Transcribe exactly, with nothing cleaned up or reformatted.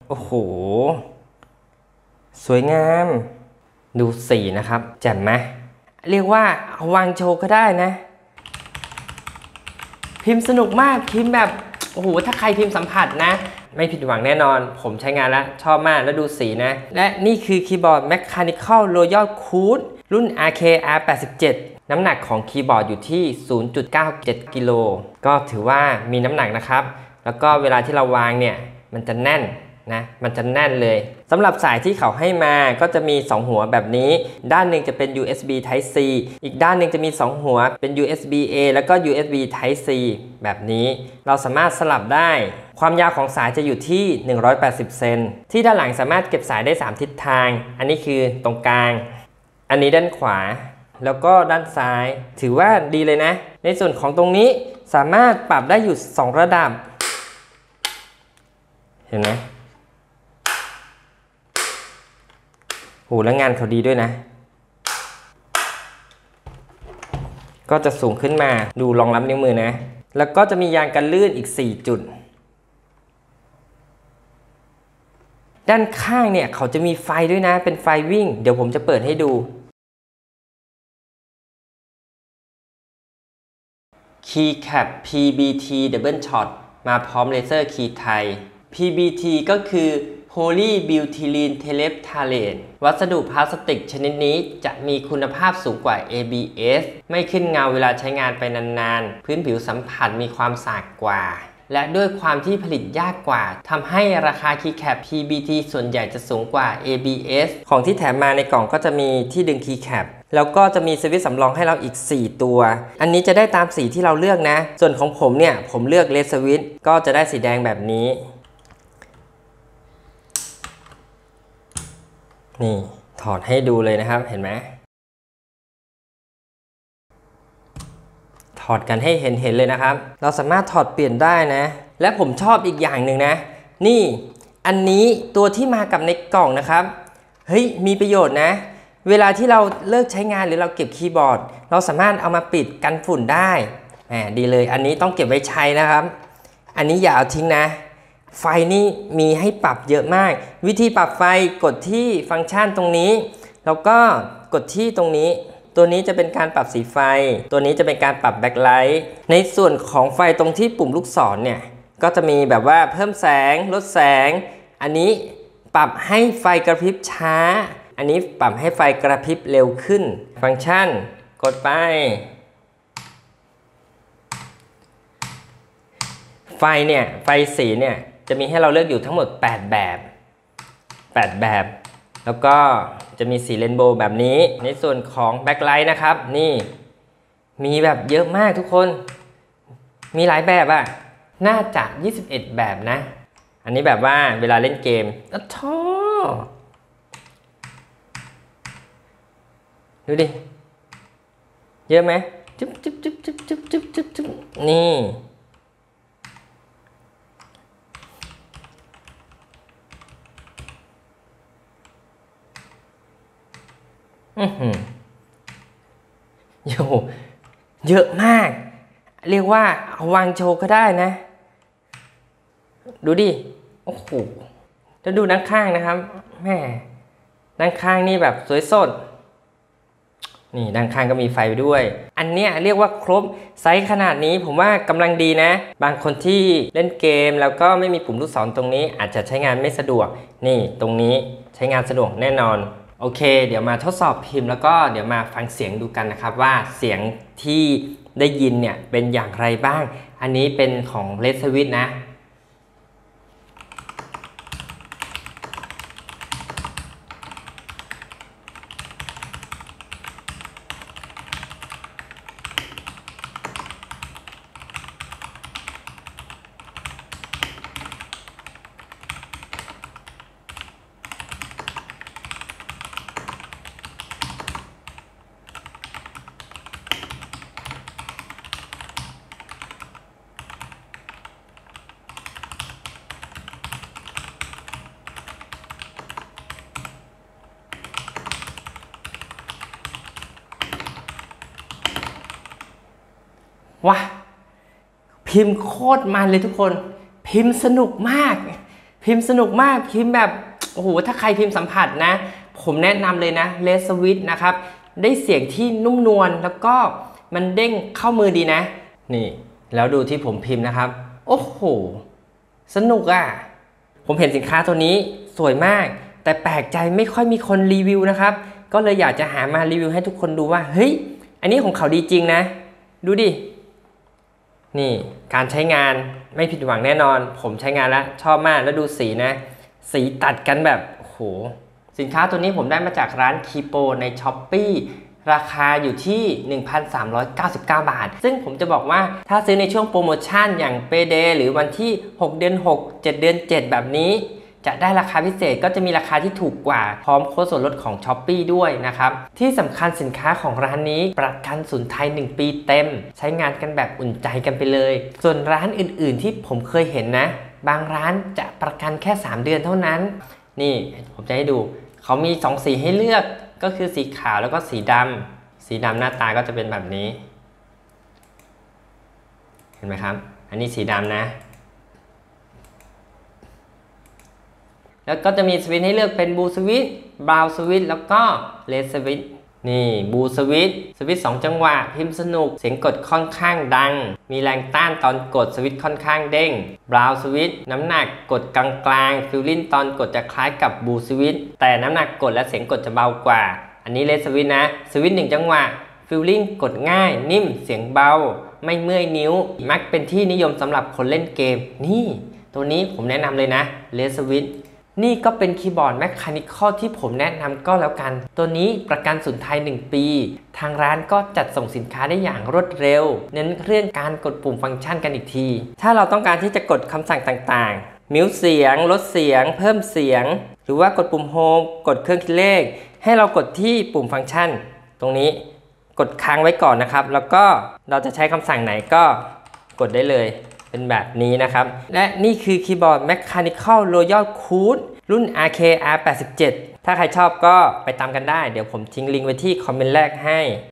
โอ้โหสวยงามดูสีนะครับแจ่มไหมเรียกว่าเอาวางโชว์ก็ได้นะพิมพ์สนุกมากพิมพ์แบบโอ้โหถ้าใครพิมพ์สัมผัสนะไม่ผิดหวังแน่นอนผมใช้งานแล้วชอบมากแล้วดูสีนะและนี่คือคีย์บอร์ด Mechanical Royal Coot รุ่น อาร์ เค อาร์ แปดสิบเจ็ด น้ำหนักของคีย์บอร์ดอยู่ที่ ศูนย์จุดเก้าเจ็ด กิโลก็ถือว่ามีน้ำหนักนะครับแล้วก็เวลาที่เราวางเนี่ยมันจะแน่นนะมันจะแน่นเลยสำหรับสายที่เขาให้มาก็จะมีสองหัวแบบนี้ด้านหนึ่งจะเป็น ยู เอส บี Type C อีกด้านหนึ่งจะมีสองหัวเป็น ยู เอส บี เอ แล้วก็ ยู เอส บี Type C แบบนี้เราสามารถสลับได้ความยาวของสายจะอยู่ที่หนึ่งร้อยแปดสิบเซนที่ด้านหลังสามารถเก็บสายได้สามทิศทางอันนี้คือตรงกลางอันนี้ด้านขวาแล้วก็ด้านซ้ายถือว่าดีเลยนะในส่วนของตรงนี้สามารถปรับได้อยู่สองระดับเห็นไหมโหแล้วงานเขาดีด้วยนะก็จะสูงขึ้นมาดูรองรับนิ้วมือนะแล้วก็จะมียางกันลื่นอีกสี่จุดด้านข้างเนี่ยเขาจะมีไฟด้วยนะเป็นไฟวิ่งเดี๋ยวผมจะเปิดให้ดูคีย์แคป พี บี ที Double Shot มาพร้อมเลเซอร์คีย์ไทย พี บี ที ก็คือPolybutyllene Terephthalate วัสดุพลาสติกชนิดนี้จะมีคุณภาพสูงกว่า เอ บี เอส ไม่ขึ้นเงาเวลาใช้งานไปนานๆพื้นผิวสัมผัสมีความสากกว่าและด้วยความที่ผลิตยากกว่าทำให้ราคาคีย์แคป พี บี ที ส่วนใหญ่จะสูงกว่า เอ บี เอส ของที่แถมมาในกล่องก็จะมีที่ดึงคีย์แคปแล้วก็จะมีสวิตช์สำรองให้เราอีกสี่ตัวอันนี้จะได้ตามสีที่เราเลือกนะส่วนของผมเนี่ยผมเลือกเลดสวิตช์ก็จะได้สีแดงแบบนี้นี่ถอดให้ดูเลยนะครับเห็นไหมถอดกันให้เห็นเห็นเลยนะครับเราสามารถถอดเปลี่ยนได้นะและผมชอบอีกอย่างหนึ่งนะนี่อันนี้ตัวที่มากับในกล่องนะครับเฮ้ยมีประโยชน์นะเวลาที่เราเลิกใช้งานหรือเราเก็บคีย์บอร์ดเราสามารถเอามาปิดกันฝุ่นได้แหมดีเลยอันนี้ต้องเก็บไว้ใช้นะครับอันนี้อย่าเอาทิ้งนะไฟนี่มีให้ปรับเยอะมากวิธีปรับไฟกดที่ฟังก์ชันตรงนี้แล้วก็กดที่ตรงนี้ตัวนี้จะเป็นการปรับสีไฟตัวนี้จะเป็นการปรับแบ็คไลท์ในส่วนของไฟตรงที่ปุ่มลูกศรเนี่ยก็จะมีแบบว่าเพิ่มแสงลดแสงอันนี้ปรับให้ไฟกระพริบช้าอันนี้ปรับให้ไฟกระพริบเร็วขึ้นฟังก์ชันกดไปไฟเนี่ยไฟสีเนี่ยจะมีให้เราเลือกอยู่ทั้งหมดแปดแบบแปดแบบแล้วก็จะมีสีเรนโบว์แบบนี้ในส่วนของแบ็คไลท์นะครับนี่มีแบบเยอะมากทุกคนมีหลายแบบอะน่าจะยี่สิบเอ็ดแบบนะอันนี้แบบว่าเวลาเล่นเกมอ้าวท้อดูดิเยอะไหมจุ๊บจุ๊บจุ๊บจุ๊บจุ๊บจุ๊บจุ๊บจุ๊บนี่อือหือโยเยอะมากเรียกว่าเอาวางโชว์ก็ได้นะดูดิโอ้โหแล้วดูด้านข้างนะครับแม่ด้านข้างนี่แบบสวยสดนี่ด้านข้างก็มีไฟด้วยอันเนี้ยเรียกว่าครบไซส์ขนาดนี้ผมว่ากำลังดีนะบางคนที่เล่นเกมแล้วก็ไม่มีปุ่มลูกศรตรงนี้อาจจะใช้งานไม่สะดวกนี่ตรงนี้ใช้งานสะดวกแน่นอนโอเคเดี๋ยวมาทดสอบพิมพ์แล้วก็เดี๋ยวมาฟังเสียงดูกันนะครับว่าเสียงที่ได้ยินเนี่ยเป็นอย่างไรบ้างอันนี้เป็นของเลดสวิตช์นะว้าพิมพ์โคตรมันเลยทุกคนพิมพ์สนุกมากพิมพ์สนุกมากพิมพ์แบบโอ้โหถ้าใครพิมพ์สัมผัสนะผมแนะนำเลยนะเลสวิตนะครับได้เสียงที่นุ่มนวลแล้วก็มันเด้งเข้ามือดีนะนี่แล้วดูที่ผมพิมพ์นะครับโอ้โหสนุกอ่ะผมเห็นสินค้าตัวนี้สวยมากแต่แปลกใจไม่ค่อยมีคนรีวิวนะครับก็เลยอยากจะหามารีวิวให้ทุกคนดูว่าเฮ้ยอันนี้ของเขาดีจริงนะดูดินี่การใช้งานไม่ผิดหวังแน่นอนผมใช้งานแล้วชอบมากแล้วดูสีนะสีตัดกันแบบโอ้โหสินค้าตัวนี้ผมได้มาจากร้านคีโปใน ช้อปปี้ ราคาอยู่ที่ หนึ่งพันสามร้อยเก้าสิบเก้า บาทซึ่งผมจะบอกว่าถ้าซื้อในช่วงโปรโมชั่นอย่างเปเดหรือวันที่หกเดือนหก เจ็ดเดือนเจ็ดแบบนี้จะได้ราคาพิเศษก็จะมีราคาที่ถูกกว่าพร้อมโค้ดส่วนลดของ ช้อปปี้ ด้วยนะครับที่สำคัญสินค้าของร้านนี้ประกันศูนย์ไทยหนึ่งปีเต็มใช้งานกันแบบอุ่นใจกันไปเลยส่วนร้านอื่นๆที่ผมเคยเห็นนะบางร้านจะประกันแค่สามเดือนเท่านั้นนี่ผมจะให้ดูเขามีสองสีให้เลือกก็คือสีขาวแล้วก็สีดำสีดำหน้าตาก็จะเป็นแบบนี้เห็นไหมครับอันนี้สีดำนะแล้วก็จะมีสวิตช์ให้เลือกเป็นบลูสวิตช์บราวน์สวิตช์แล้วก็เรดสวิตช์นี่บลูสวิตช์สวิตช์สองจังหวะพิมพ์สนุกเสียงกดค่อนข้างดังมีแรงต้านตอนกดสวิตช์ค่อนข้างเด้งบราวน์สวิตช์น้ำหนักกดกลางๆฟิลลิ่งตอนกดจะคล้ายกับบลูสวิตช์แต่น้ำหนักกดและเสียงกดจะเบากว่าอันนี้เรดสวิตช์นะสวิตช์หนึ่งจังหวะฟิลลิ่งกดง่ายนิ่มเสียงเบาไม่เมื่อยนิ้วมักเป็นที่นิยมสำหรับคนเล่นเกมนี่ตัวนี้ผมแนะนำเลยนะเรดสวิตช์นี่ก็เป็นคีย์บอร์ดแมคคานิคอลที่ผมแนะนำก็แล้วกันตัวนี้ประกันศูนย์ไทยหนึ่งปีทางร้านก็จัดส่งสินค้าได้อย่างรวดเร็วเน้นเรื่องการกดปุ่มฟังก์ชันกันอีกทีถ้าเราต้องการที่จะกดคำสั่งต่างๆมิวเสียงลดเสียงเพิ่มเสียงหรือว่ากดปุ่มโฮมกดเครื่องคิดเลขให้เรากดที่ปุ่มฟังก์ชันตรงนี้กดค้างไว้ก่อนนะครับแล้วก็เราจะใช้คำสั่งไหนก็กดได้เลยเป็นแบบนี้นะครับและนี่คือคีย์บอร์ด Mechanical Royal Coot รุ่น อาร์ เค อาร์ แปดสิบเจ็ด ถ้าใครชอบก็ไปตามกันได้เดี๋ยวผมทิ้งลิงก์ไว้ที่คอมเมนต์แรกให้